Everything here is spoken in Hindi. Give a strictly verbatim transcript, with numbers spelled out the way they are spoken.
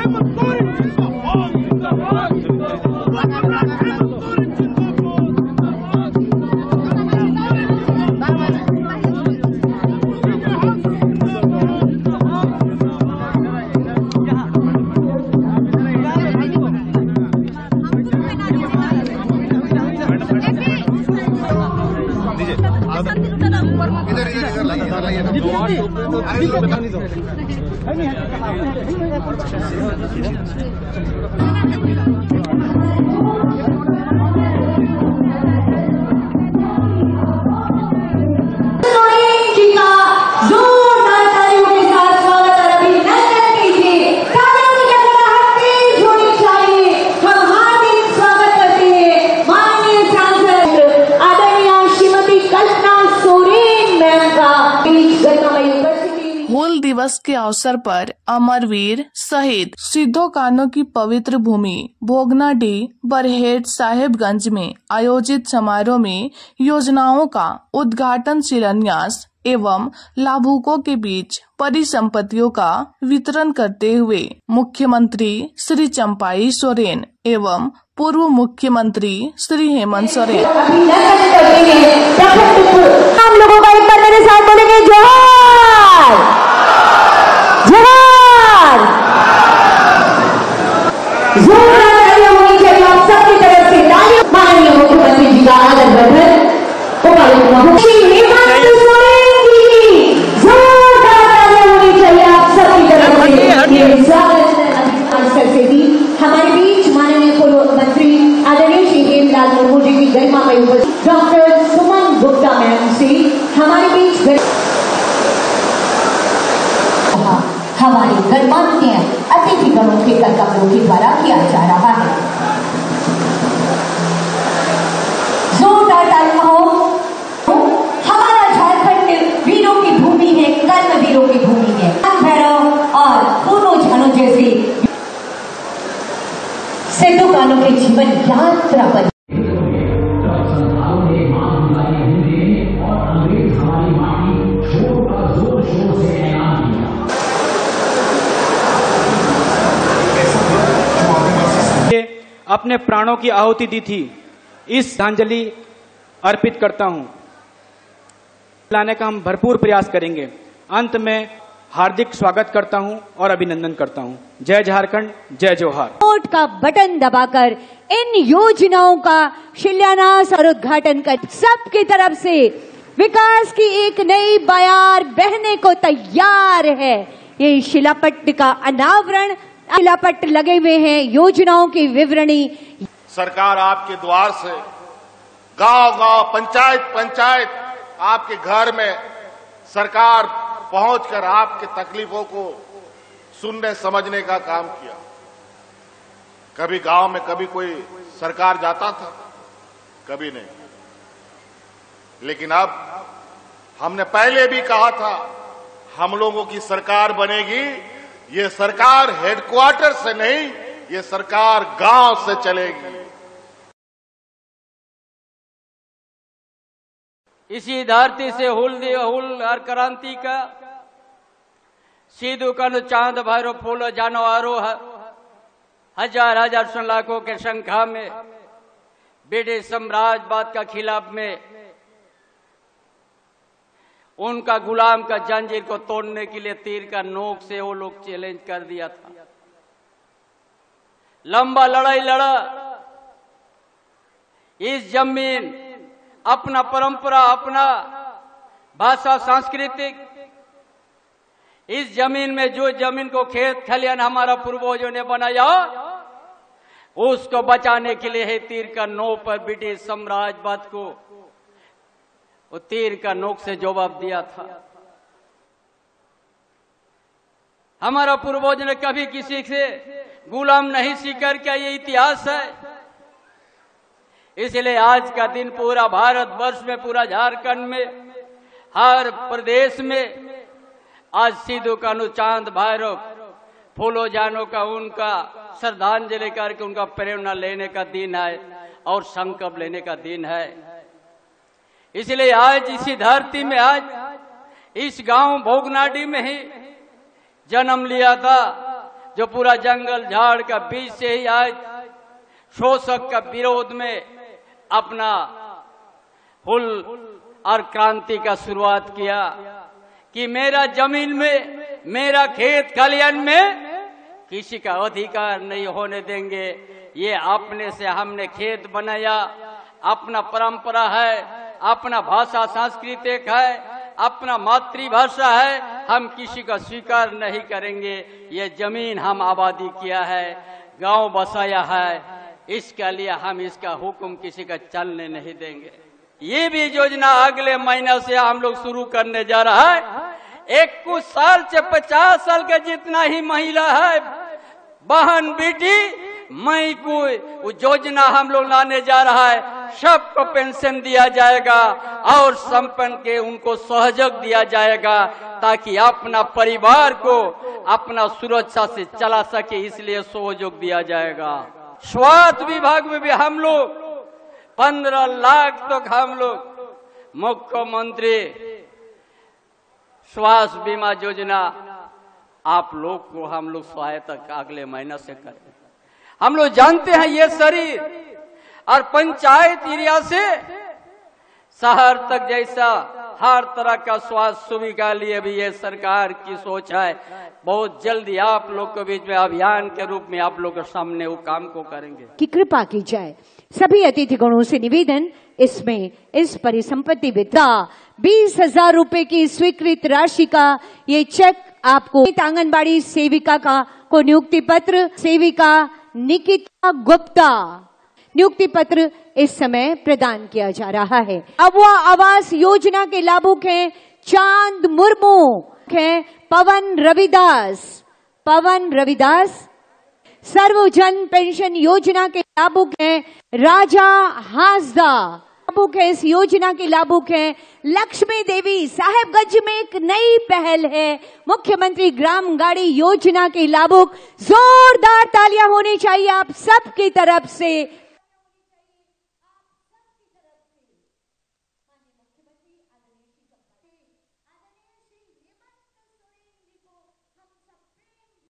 हूल दिवस के अवसर पर अमरवीर शहीद सिद्धो कान्हू की पवित्र भूमि भोगनाडीह बरहेट साहेबगंज में आयोजित समारोह में योजनाओं का उद्घाटन शिलान्यास एवं लाभुकों के बीच परिसंपत्तियों का वितरण करते हुए मुख्यमंत्री श्री चंपाई सोरेन एवं पूर्व मुख्यमंत्री श्री हेमंत सोरेन हम लोगों का एक बार मेरे साथ बोलेंगे जोहार जोहार जोरदार होनी चाहिए आप सबकी तरफ से तालियां। माननीय मुख्यमंत्री जी का आदर वर्धन श्री हेमंत सोरेन जी जोरदार तालियां होनी चाहिए आप सबकी तरफ से स्वागत करते दी हमारे बीच माननीय पूर्व मंत्री आदरणीय श्री हेमलाल मुर्मू जी की गरिमा में उपस्थित डॉक्टर सुमन गुप्ता मैम से हमारे बीच हमारे गणमान्य अतिथिगणों के कर्तव्यों के द्वारा किया जा रहा है। जोरदार तालियां हो। हमारा झारखंड वीरों की भूमि है, कर्म वीरों की भूमि है। भैरव और पूर्व झानों जैसे सिद्धो कान्हू के जीवन यात्रा पर अपने प्राणों की आहुति दी थी, इस श्रद्धांजलि अर्पित करता हूं। लाने का हम भरपूर प्रयास करेंगे। अंत में हार्दिक स्वागत करता हूं और अभिनंदन करता हूं। जय झारखंड, जय जोहार। वोट का बटन दबाकर इन योजनाओं का शिलान्यास और उद्घाटन कर सबकी तरफ से विकास की एक नई बयार बहने को तैयार है। ये शिलापट्ट का अनावरण, शिलापट्ट लगे हुए हैं, योजनाओं की विवरणी। सरकार आपके द्वार से गांव गांव, पंचायत पंचायत, आपके घर में सरकार पहुंचकर आपके तकलीफों को सुनने समझने का काम किया। कभी गांव में कभी कोई सरकार जाता था, कभी नहीं। लेकिन अब हमने पहले भी कहा था, हम लोगों की सरकार बनेगी। ये सरकार हेडक्वार्टर से नहीं, ये सरकार गांव से चलेगी। इसी धरती से हुल हुल हर क्रांति का सिद्धो कान्हू चांद भैरव फूलो जानवरों हजार हजार सौ लाखों के संख्या में ब्रिटिश साम्राज्यवाद का खिलाफ में उनका गुलाम का जंजीर को तोड़ने के लिए तीर का नोक से वो लोग चैलेंज कर दिया था। लंबा लड़ाई लड़ा। इस जमीन अपना परंपरा, अपना भाषा, सांस्कृतिक, इस जमीन में जो जमीन को खेत खलियान हमारा पूर्वजों ने बनाया, उसको बचाने के लिए है तीर का नोक पर ब्रिटिश साम्राज्यवाद को वो तीर का नोक से जवाब दिया था। हमारा पूर्वज ने कभी किसी से गुलाम नहीं सीकर क्या, ये इतिहास है। इसलिए आज का दिन पूरा भारत वर्ष में, पूरा झारखंड में, हर प्रदेश में आज सिद्धो कान्हू चांद भैरव फूलो जानो का उनका श्रद्धांजलि करके उनका प्रेरणा लेने का दिन है और संकल्प लेने का दिन है। इसलिए आज इसी धरती में, आज इस गांव भोगनाडीह में ही जन्म लिया था जो पूरा जंगल झाड़ का बीच से ही आज शोषक का विरोध में अपना हुल और क्रांति का शुरुआत किया कि मेरा जमीन में, मेरा खेत खलियान में किसी का अधिकार नहीं होने देंगे। ये अपने से हमने खेत बनाया, अपना परंपरा है, अपना भाषा सांस्कृतिक है, अपना मातृभाषा है, हम किसी का स्वीकार नहीं करेंगे। ये जमीन हम आबादी किया है, गांव बसाया है, इसके लिए हम इसका हुक्म किसी का चलने नहीं देंगे। ये भी योजना अगले महीने से हम लोग शुरू करने जा रहा है। इक्कीस साल से पचास साल के जितना ही महिला है, बहन बेटी, मई को योजना हम लोग लाने जा रहा है। सबको पेंशन दिया जाएगा और संपन्न के उनको सहयोग दिया जाएगा ताकि अपना परिवार को अपना सुरक्षा से चला सके, इसलिए सहयोग दिया जाएगा। स्वास्थ्य विभाग में भी हम लोग पंद्रह लाख तक तो हम लोग मुख्यमंत्री स्वास्थ्य बीमा योजना आप लोग को हम लोग सहायता अगले महीने से करें। हम लोग जानते हैं ये शरीर और पंचायत एरिया से शहर तक जैसा हर तरह का स्वास्थ्य सुविधा लिए भी ये सरकार की सोच है। बहुत जल्दी आप लोग के बीच में अभियान के रूप में आप लोग के सामने वो काम को करेंगे कि कृपा की जाए। सभी अतिथि गणों से निवेदन, इसमें इस परिसंपत्ति विदा बीस हजार रूपए की स्वीकृत राशि का ये चेक आपको आंगनबाड़ी सेविका का को नियुक्ति पत्र, सेविका निकिता गुप्ता नियुक्ति पत्र इस समय प्रदान किया जा रहा है। अबुआ आवास योजना के लाभुक हैं चांद मुर्मू, हैं पवन रविदास पवन रविदास सर्वजन पेंशन योजना के लाभुक हैं राजा हासदा। लाभुक है इस योजना के लाभुक हैं लक्ष्मी देवी। साहेबगंज में एक नई पहल है, मुख्यमंत्री ग्राम गाड़ी योजना के लाभुक। जोरदार तालियां होनी चाहिए आप सबकी तरफ से।